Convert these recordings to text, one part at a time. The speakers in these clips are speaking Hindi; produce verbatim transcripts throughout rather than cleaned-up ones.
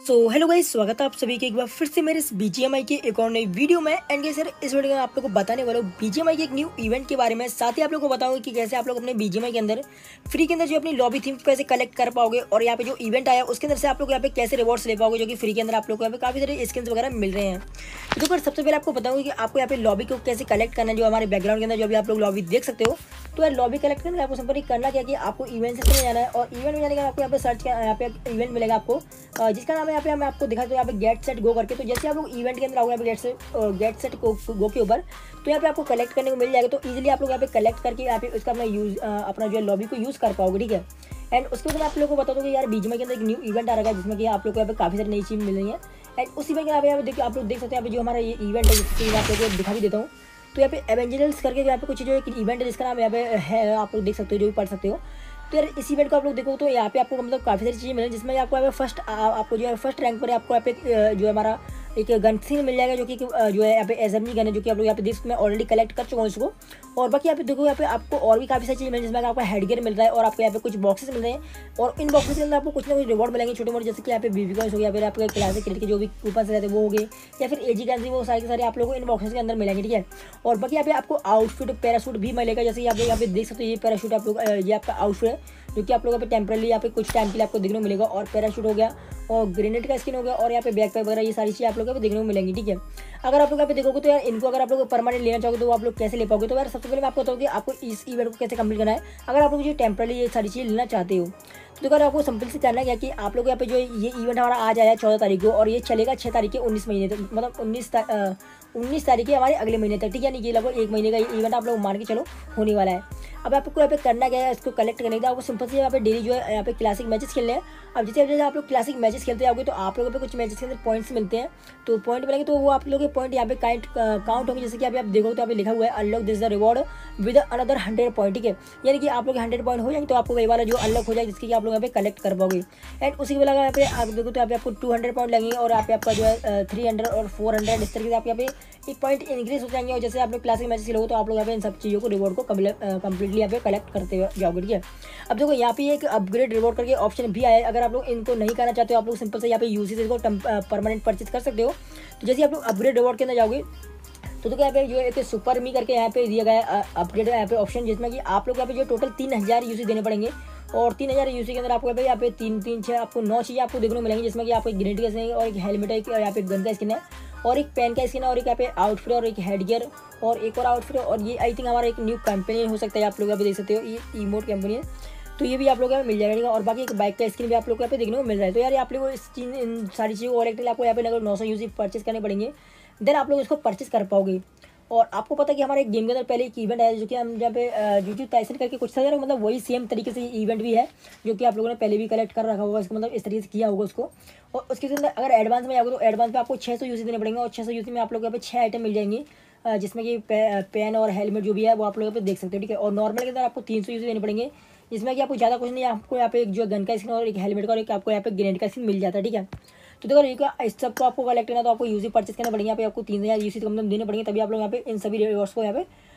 सो हेलो गाइस, स्वागत है आप सभी के एक बार फिर से मेरे इस बीजीएमआई के एक और नई वीडियो में। एंड गाइस सर, इस वीडियो में आप लोगों को बताने वाला हूँ बीजीएमआई के एक न्यू इवेंट के बारे में। साथ ही आप लोगों को बताऊंगा कि कैसे आप लोग अपने बीजीएमआई के अंदर फ्री के अंदर जो अपनी लॉबी थीम कैसे कलेक्ट कर पाओगे, और यहाँ पे जो इवेंट आया उसके अंदर से आप लोग यहाँ पे कैसे रिवॉर्ड्स ले पाओगे, जो कि फ्री के अंदर आप लोग को यहाँ पे काफी सारे स्किन्स वगैरह मिल रहे हैं। तो देखो, सबसे पहले आपको बताऊंगा कि आपको यहाँ पे लॉबी को कैसे कलेक्ट करना है। जो हमारे बैकग्राउंड के अंदर जो अभी आप लोग लॉबी देख सकते हो, तो यार लॉबी कलेक्ट करना है आपको सिंपली करना क्या कि आपको इवेंट सेक्शन में जाना है, और इवेंट में जाने के बाद आपको यहाँ पे सर्च यहाँ पे इवेंट मिलेगा आपको, जिसका नाम है यहाँ पे मैं आपको दिखा दूँ यहाँ पे गेट सेट गो करके। तो जैसे आप लोग इवेंट के अंदर आओगे यहाँ पे get set get set go के ऊपर, तो यहाँ पे आपको कलेक्ट करने को मिल जाएगा। तो इजीली आप लोग यहाँ पे कलेक्ट करके यहाँ पे उसका अपना यूज अपना जो है लॉबी को यूज़ कर पाओगे, ठीक है। एंड उसके बाद आप लोगों को बता दूँ कि यार बीजीएमआई के अंदर एक न्यू इवेंट आ रहा है, जिसमें कि आप लोग को यहाँ पे काफ़ी सारी नई चीज़ मिल रही है। एंड उस इवेंट के यहाँ पे देखिए आप लोग देख सकते हैं यहाँ पे जो हमारा ये इवेंट है, जिसकी आप लोग को दिखा भी देता हूँ। तो यहाँ पे एवेंजर्स करके यहाँ पे कुछ जो एक इवेंट है जिसका नाम यहाँ पे है, आप लोग देख सकते हो, जो भी पढ़ सकते हो। तो यार इस इवेंट को आप लोग देखो तो यहाँ पे आपको मतलब काफ़ी सारी चीज़ें मिलेंगी, जिसमें आपको यहाँ पे फर्स्ट आपको जो है फर्स्ट रैंक पर आपको यहाँ पे जो है हमारा एक गन सीन मिल जाएगा, जो कि जो है यहाँ पे एसएमजी गन है, जो कि आप लोग यहाँ पे देख मैं ऑलरेडी कलेक्ट कर चुका हूँ इसको। और बाकी यहाँ पे देखो यहाँ पे आपको और भी काफ़ी सारी चीज़ मिल रही है, जिसमें आपको हेडगियर मिल रहा है, और आपको यहाँ पे कुछ बॉक्सेस मिल रहे हैं, और इन बॉक्सेस के अंदर आपको कुछ ना कुछ रिवॉर्ड मिलेंगे छोटे मोटे, जैसे कि यहाँ पे बीबी कॉइंस हो गया, फिर आपके क्लासिक क्रेडिट के जो भी कूपन रहते हैं वो हो गए, या फिर एजी करेंसी, वो सारे के सारे आप लोगों को इन बॉक्सेस के अंदर मिलेंगे, ठीक है। और बाकी यहाँ पे आपको आउटफिट पैराशूट भी मिलेगा, जैसे आप लोग यहाँ पे देख सकते हो, ये पैराशूट आप लोग ये आपका आउटफिट है, जो कि आप लोगों पे टेम्परली यहाँ पे कुछ टाइम के लिए आपको देखने को मिलेगा। और पैराशूट हो गया, और ग्रेनेड का स्किन हो गया, और यहाँ पे बैकपैक वगैरह, ये सारी चीज़ आप लोगों को देखने को मिलेंगी, ठीक है। अगर आप लोग यहाँ पे देखोगे तो यार इनको अगर आप लोग परमानेंट लेना चाहोगे तो आप लोग कैसे ले पाओगे। तो यार सबसे पहले मैं आपको बताऊँ कि आपको इस इवेंट को कैसे कंप्लीट करना है। अगर आप लोग जो टेम्परली ये सारी चीज़ें लेना चाहते हो, तो अगर आपको सिंपल से करना क्या कि आप लोग यहाँ पे जो ये इवेंट हमारा आज आया है चौदह तारीख को, और ये चलेगा छः तारीख के उन्नीस महीने तक, मतलब उन्नीस उन्नीस तारीख के हमारे अगले महीने तक, ठीक है। नहीं कि लगभग एक महीने का ये इवेंट आप लोग मान के चलो होने वाला है। अब आपको यहाँ पे करना क्या है, इसको कलेक्ट करने का आपको सिंपल से यहाँ पे डेली जो है यहाँ पे क्लासिक मैचेस खेलने हैं। अब जैसे जैसे आप लोग क्लासिक मैचेस खेलते जाओगे तो आप लोगों पे कुछ मैचेस के अंदर पॉइंट्स मिलते हैं, तो पॉइंट मिलेंगे तो वो आप लोगों के पॉइंट यहाँ पे काउंट काउंट होंगे। जैसे कि अभी आप देखो तो यहाँ पे लिखा हुआ है unlock this the reward with another hundred point, ठीक है। यानी कि आप लोग हंड्रेड पॉइंट हो जाएंगे तो आपको वही वाला जो अनलॉक हो जाएगा, जिसकी आप लोग यहाँ पे कलेक्ट कर पाओगे। एंड उसी के बाद यहाँ पे आप देखो तो यहाँ पे आपको टू हंड्रेड पॉइंट लगेंगे, और यहाँ पे आपका जो है थ्री हंड्रेड और फोर हंड्रेड इस तरीके से आप यहाँ पे एक पॉइंट इंक्रीज हो जाएंगे। और जैसे आप लोग क्लासिक मैचेस खेलोगे तो आप लोग यहाँ पे इन सब चीज़ों को रिवॉर्ड को कंप्लीटली यहाँ पे कलेक्ट करते जाओगे, ठीक है। अब देखो यहाँ पे एक अपग्रेड रिवॉर्ड करके ऑप्शन भी आया है। अगर आप लोग इनको नहीं करना चाहते हो, आप लोग सिंपल से यहाँ पे यूसी से इसको परमानेंट परचेज कर सकते हो। तो जैसे आप लोग अपग्रेड रिवॉर्ड के अंदर जाओगे तो देखो यहाँ पे जो एक सुपर मी करके यहाँ पे दिया गया है अपग्रेड यहाँ पे ऑप्शन, जिसमें कि आप लोग यहाँ पे जो टोटल तीन हज़ार यूसी देने पड़ेंगे, और तीन हज़ार यूसी के अंदर आपको यहाँ पे यहाँ पे तीन तीन छः आपको नौ चीज़ें आपको देखने को मिलेंगी, जिसमें कि आपको एक ग्रेनेड का स्किन है, और एक हेलमेट है, यहाँ पे गन का स्किन है, और एक पेन का स्किन है, और एक यहाँ पे आउटफिट, और एक हेडगियर, और एक और आउटफिट। और ये आई थिंक हमारा एक न्यू कंपनी हो सकता है, आप लोग यहाँ पे देख सकते हो, ये ईमोट कंपनी है, तो ये भी आप लोग यहाँ पे मिल जाएगा। और बाकी एक बाइक का स्किन भी आप लोग को यहाँ पे देखने को मिल रहा है। तो यार आप लोग इस चीज़ इन सारी चीज़ों को कलेक्ट आपको यहाँ पे अगर नौ सौ यूसी परचेस करने पड़ेंगे, देन आप लोग इसको परचेस कर पाओगे। और आपको पता है कि हमारे गेम के अंदर पहले एक इवेंट है, जो कि हम जहाँ पे यूट्यूब टाइसन करके कुछ था यार, मतलब वही सेम तरीके से इवेंट भी है, जो कि आप लोगों ने पहले भी कलेक्ट कर रखा होगा इसको, मतलब इस तरीके से किया होगा उसको। और उसके अंदर अगर एडवांस में जाओगे तो एडवांस में आपको छः सौ यूसी देने पड़ेंगे, और छः सौ यूसी में आप लोग यहाँ पे छः आइटम मिल जाएंगे, जिसमें कि पेन और हेलमेट जो भी है वो आप लोग यहाँ पे देख सकते हो, ठीक है। और नॉर्मल के अंदर आपको तीन सौ यूसी देने पड़ेंगे, जिसमें कि आपको ज़्यादा कुछ नहीं, आपको यहाँ पे एक जो गन का स्किन और एक हेलमेट का और एक आपको यहाँ पे ग्रेनेड का स्किन मिल जाता है, ठीक है। तो देखो ये इस सब को आपको कलेक्ट करना तो आपको यूसी परचेस करना पड़ेंगे, यहाँ पे आपको तीन हज़ार यूसी कम से कम देने पड़ेंगे, तभी आप लोग यहाँ पे इन सभी रिवॉर्ड्स को यहाँ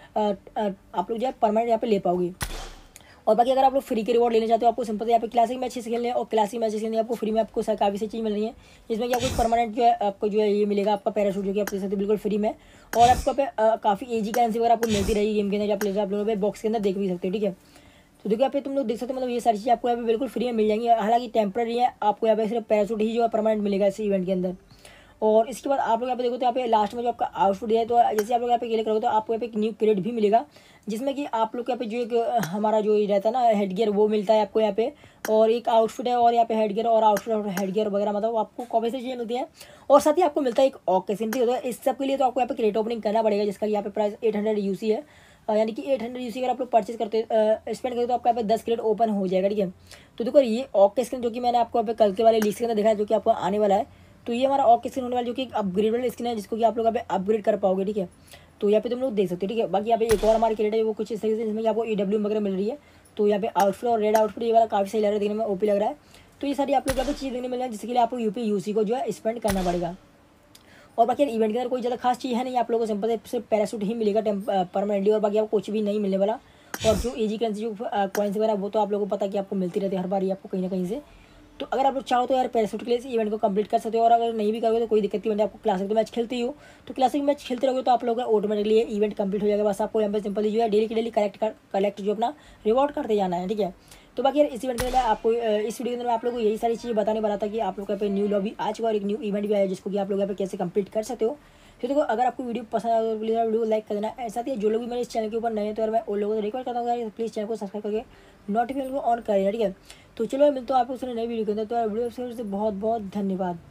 पे आप लोग जो है परमानेंट यहाँ पे ले पाओगे। और बाकी अगर आप लोग फ्री के रिवॉर्ड लेना चाहते हो, आपको सिंपल से यहाँ पे क्लासिक मैचेस खेलने हैं, और क्लासिक मैचेस खेलने आपको फ्री में आपको काफ़ी सी चीज़ मिल रही है, जिसमें कि आपको परमानेंट जो है आपको जो है ये मिलेगा आपका पैराशूट, जो कि आप ले सकते हो बिल्कुल फ्री में। और आपको पे काफ़ी एजी करेंसी वगैरह आपको मिलती रहेगी गेम के अंदर, आप आप लोगों पे बॉक्स के अंदर देख भी सकते हो, ठीक है। तो देखो यहाँ पे तुम लोग देख सकते हो, मतलब ये सारी चीज़ आपको यहाँ पे बिल्कुल फ्री में मिल जाएंगी। हालांकि टेम्पररी है, आपको यहाँ पे सिर्फ पैराशूट ही जो है परमानेंट मिलेगा इस इवेंट के अंदर। और इसके बाद आप लोग यहाँ पे देखो तो यहाँ पे लास्ट में जो आपका आउटफिट है, तो जैसे आप लोग यहाँ पे क्लिक करोगे तो आपको यहाँ पे एक न्यू क्रेडिट भी मिलेगा, जिसमें कि आप लोग यहाँ पे जो एक हमारा जो रहता है ना हेडगियर, वो मिलता है आपको यहाँ पे, और एक आउटफिट है, और यहाँ पे हेडगियर और आउटफिट और हेडगियर वगैरह, मतलब आपको काफ़ी सारी चीज़ें मिलती हैं। और साथ ही आपको मिलता है एक ऑकेशन, ठीक है। इस सब के लिए तो आपको यहाँ पे क्रेट ओपनिंग करना पड़ेगा, जिसका यहाँ पे price eight hundred U C है, यानी कि एट हंड्रेड यूसी अगर आप लोग परचेज करते स्पेंड करते तो आपका यहाँ पे दस क्रेट ओपन हो जाएगा, ठीक है। तो देखो ये ऑक का स्किन जो कि मैंने आपको यहाँ पे कल के वाले लिस्ट के अंदर देखा है, जो कि आपको आने वाला है, तो ये हमारा ऑक स्किन होने वाला, जो कि एक अपग्रेडेबल स्किन है, जिसको कि आप लोग यहाँ पे अपग्रेड कर पाओगे, ठीक है। तो यहाँ पे तुम लोग देख सकते हो, ठीक है। बाकी यहाँ पे एक और हमारी क्रेट है, वो कुछ इस तरीके से, जिसमें आपको ई डब्ल्यू वगैरह मिल रही है। तो यहाँ पे आउटफिट और रेड आउटफिट ये वाला काफ़ी सही लग रहा है, देखने में ओपी लग रहा है। तो ये सारी आप लोग यहाँ पे चीज़ देखने मिल रही है, जिसके लिए आपको यूपी यूसी को जो है स्पेंड करना पड़ेगा। और बाकी इवेंट के अंदर कोई ज़्यादा खास चीज़ है नहीं, आप लोगों को सिंपल सिर्फ पैराशूट ही मिलेगा परमानेंटली, और बाकी आपको कुछ भी नहीं मिलने वाला। और जो एजी करेंसी जो कॉइन्स वगैरह वो तो आप लोगों को पता कि आपको मिलती रहती है हर बार ही आपको कहीं ना कहीं से। तो अगर आप लोग चाहो तो यार पैराशूट के लिए इस इवेंट को कंप्लीट कर सकते हो, और अगर नहीं भी करोगे तो कोई दिक्कत नहीं, आपको क्लासिक तो मैच खेलते ही हो, तो क्लासिक मैच खेलते रहोगे तो आप लोगों का ऑटोमेटिकली ये इवेंट कंप्लीट हो जाएगा। बस आपको यहाँ पे सिंपली जो है डेली की डेली कलेक्ट कर कलेक्ट जो अपना रिवॉर्ड करते जाना है, ठीक है। तो बाकी यार इस इवेंट के अंदर आपको इस वीडियो के अंदर मैं आप लोगों को यही सारी चीज़ें बताने वाला था कि आप लोग यहाँ पे न्यू लॉबी आ चुका है और एक न्यू इवेंट भी आया जिसको कि आप लोग यहाँ पे कैसे कंप्लीट कर सकते हो। तो देखो अगर आपको वीडियो पसंद आए तो प्लीज़ वीडियो लाइक कर देना। ऐसा ही जो लोग भी मेरे इस चैनल के ऊपर नए हैं तो यार मैं उन लोगों को रिक्वेस्ट करता हूँ प्लीज़ चैनल को सब्सक्राइब करके नोटिफिकेशन को ऑन करें, ठीक है। तो चलो मैं मिलता हूँ आपको नई वीडियो के अंदर। तो यार वीडियो से बहुत बहुत धन्यवाद।